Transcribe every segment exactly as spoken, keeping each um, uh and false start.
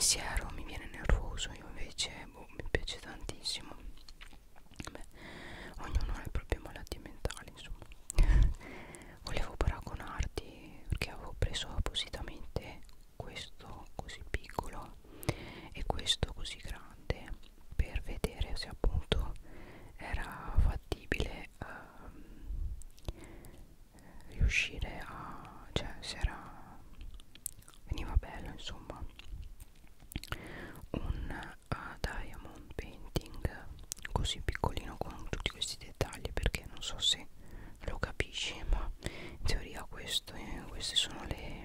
pensiero mi viene nervoso, io invece boh, mi piace tantissimo. Beh, ognuno ha le proprie malattie mentali, insomma. Volevo paragonarti perché avevo preso appositamente questo così piccolo e questo così grande per vedere se appunto era fattibile ehm, riuscire a, cioè se era, veniva bello insomma, un uh, diamond painting così piccolino con tutti questi dettagli, perché non so se lo capisci, ma in teoria questo, eh, queste sono le,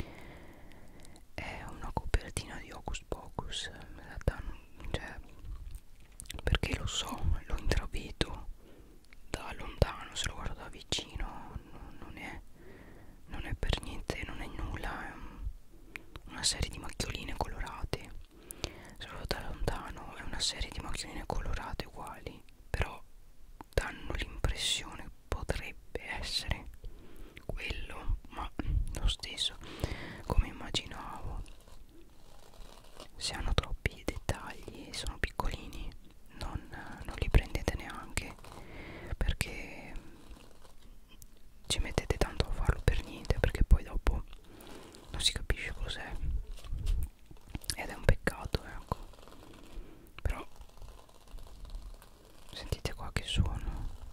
è una copertina di Hocus Pocus, me la danno, cioè, perché lo so, lo intravedo da lontano, se lo guardo da vicino non, non è non è per niente, non è nulla, è un, una serie di macchioline colorate, solo da lontano è una serie di macchioline colorate uguali, però danno l'impressione potrebbe essere quello, ma lo stesso, come immaginavo, se hanno troppi dettagli e sono piccolini non, non li prendete neanche, perché ci mettete tanto a farlo per niente, perché poi dopo non si capisce cos'è ed è un peccato, ecco. Però sentite qua che suono.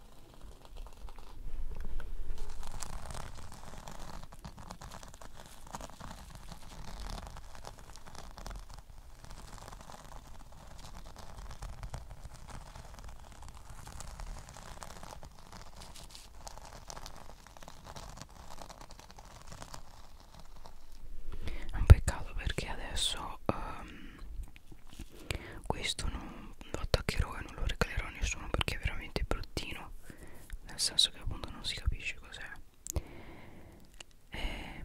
È un peccato perché adesso um, questo non lo attaccherò e non lo regalerò a nessuno perché è veramente bruttino, nel senso che appunto non si capisce cos'è. E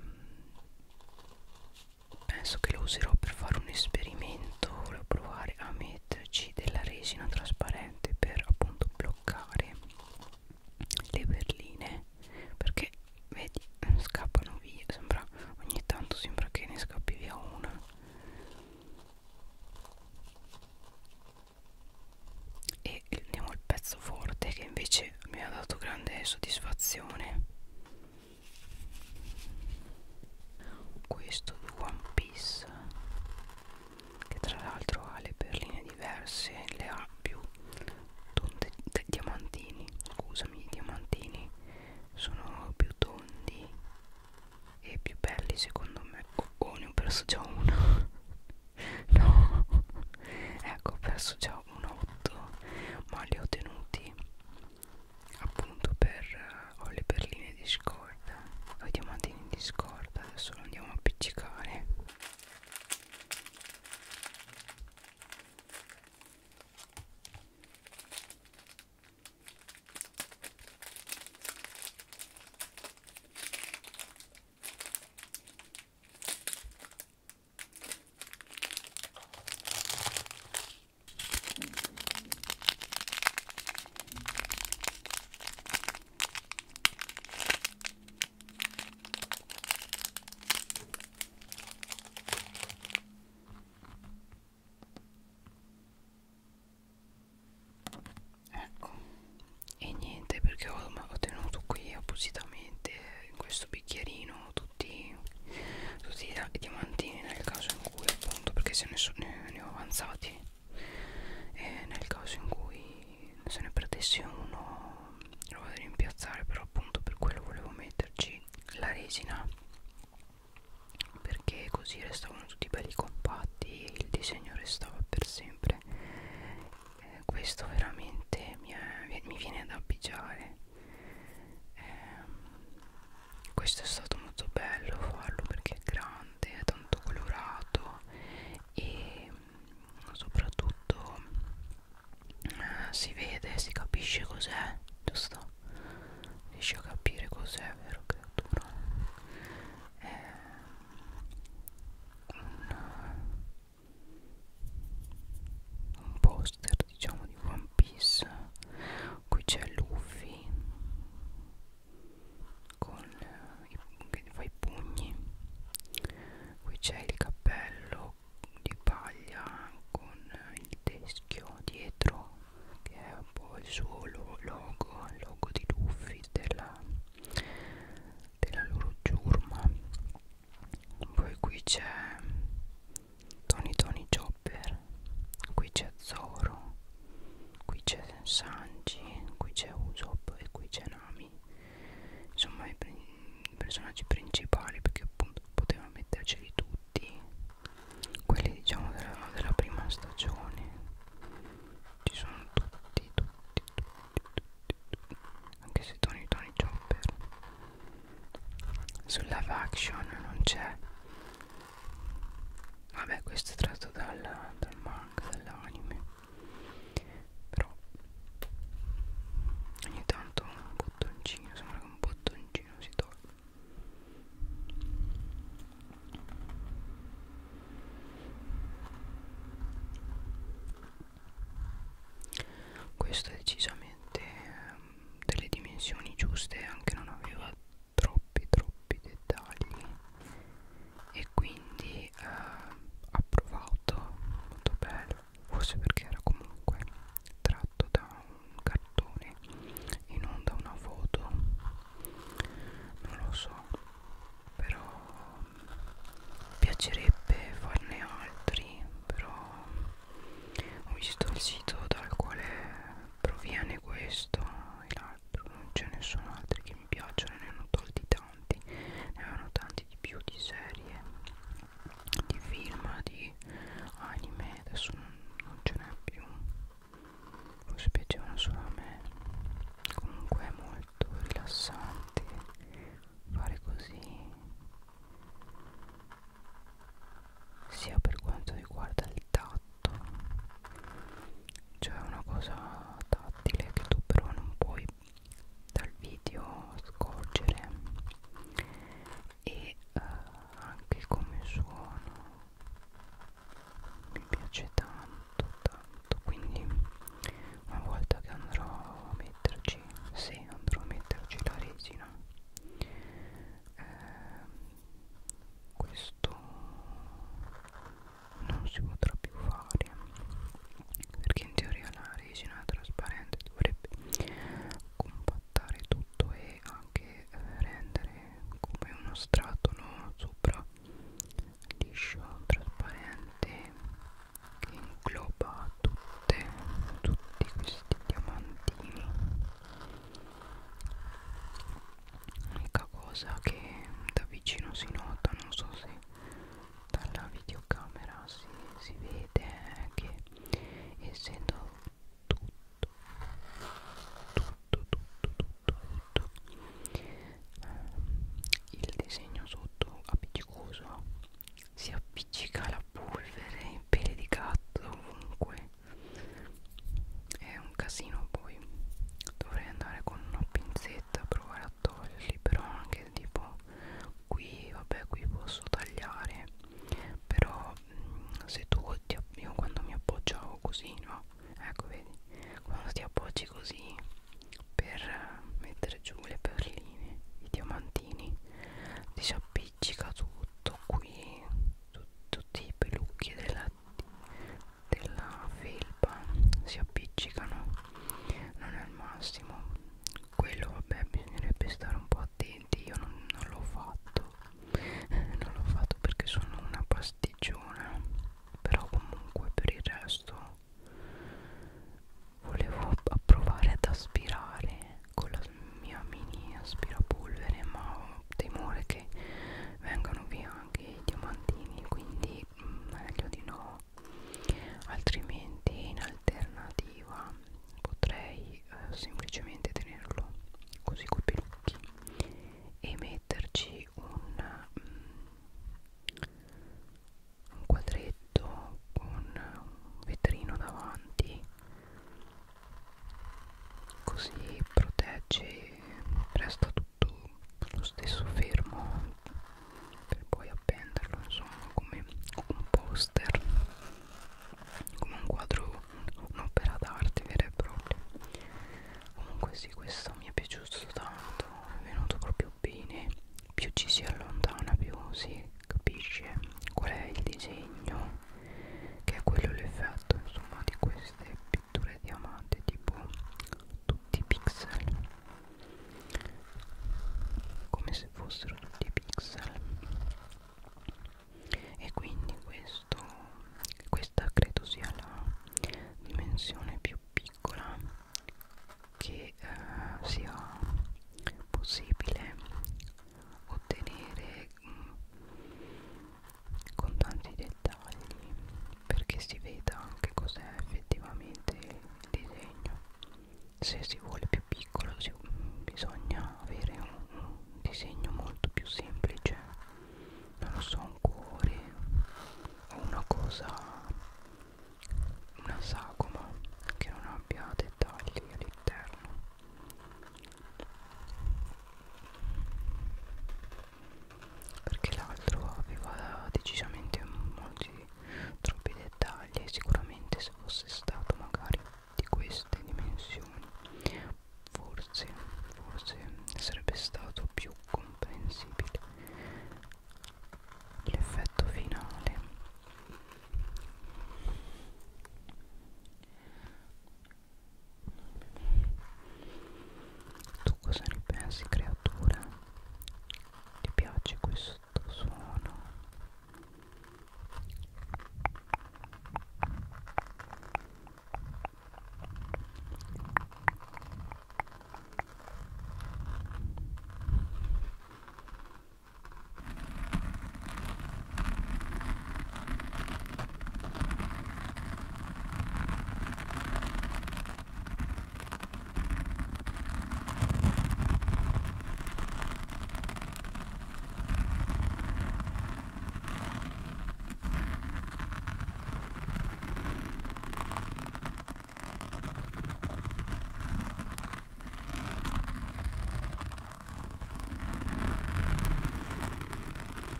penso che lo userò per fare un esperimento, volevo provare a metterci della resina trasparente per appunto bloccare le perline, perché vedi scappano via, sembra ogni tanto sembra che ne scappi via una. E andiamo al pezzo forte che invece mi ha dato grande soddisfazione, questo di One Piece, che tra l'altro ha le perline diverse, le ha più tonde, diamantini, scusami, i diamantini sono più tondi e più belli secondo me. Oh, oh, ne ho perso già uno. No, ecco, ho perso già un otto, ma li ho tenuti appunto per, ho le perline di scorta, ho i diamantini di scorta, adesso lo andiamo a appiccicare. Ecco, e niente, perché ho, ho tenuto qui appositamente in questo bicchierino tutti, tutti i diamantini nel caso in cui appunto, perché se ne, so, ne, ne ho avanzati e nel caso in cui se ne perdessi uno lo vado a rimpiazzare, però appunto per quello volevo metterci la resina, perché così restavano tutti belli compatti e il disegno restava per sempre. Eh, questo veramente mi, è, mi viene da pigiare. Eh, questo è stato molto bello farlo perché è grande, è tanto colorato e soprattutto eh, si vede, si capisce cos'è, giusto? Riesci a capire cos'è, vero creatura? È un, un poster diciamo di One Piece. Qui c'è Luffy con eh, i sul live action non c'è. Vabbè, questo è tratto dal, dal manga, dall'anime, però ogni tanto un bottoncino, sembra che un bottoncino si toglie. Questo è decisamente ehm, delle dimensioni giuste, anche non aveva troppi troppi dettagli e quindi eh, approvato, molto bello, forse perché era comunque tratto da un cartone e non da una foto, non lo so, però piacerebbe farne altri, però ho visto il sito dal quale proviene questo e l'altro, non ce ne sono altri che mi piacciono, ne hanno tolti tanti, ne avevano tanti di più di serie, di film, di anime, adesso non, non ce n'è più, forse piacevano solo a me. Comunque è molto rilassante fare così, sia per quanto riguarda il tatto, cioè una cosa tattile che tu però non puoi dal video scorgere, e uh, anche come suono mi piace tanto tanto, quindi una volta che andrò a metterci, se andrò a metterci la resina, eh, questo non si potrà più fare, perché in teoria la resina trasparente dovrebbe compattare tutto e anche eh, rendere come uno strato, no? Sopra liscio, trasparente, che ingloba tutte, tutti questi diamantini. L'unica cosa che da vicino si nota, non so se dalla videocamera si, si vede, è che essendo tutto tutto tutto tutto tutto eh, il disegno sotto appiccicoso, si appiccica la polvere, i peli di gatto ovunque, è un casino. Poi dovrei andare con una pinzetta a provare a toglierli, però anche tipo qui, vabbè, qui posso tagliare, però mh, se tu ti, io quando mi appoggiavo così, no, ecco vedi, quando ti appoggi così per mettere giù le perline, i diamantini, ti si appiccica tutto qui, tu, tutti i pelucchi della, della felpa si appiccicano, non è il massimo. Quello vabbè, bisognerebbe stare un po' attenti, io non, non l'ho fatto non l'ho fatto perché sono una pasticciona, però comunque per il resto volevo provare ad aspirare con la mia mini aspirapolvere, ma ho timore che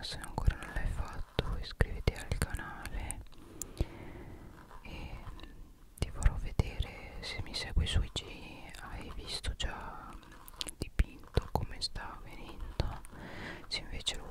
se ancora non l'hai fatto iscriviti al canale e ti farò vedere, se mi segui su I G hai visto già il dipinto come sta venendo. Se invece lo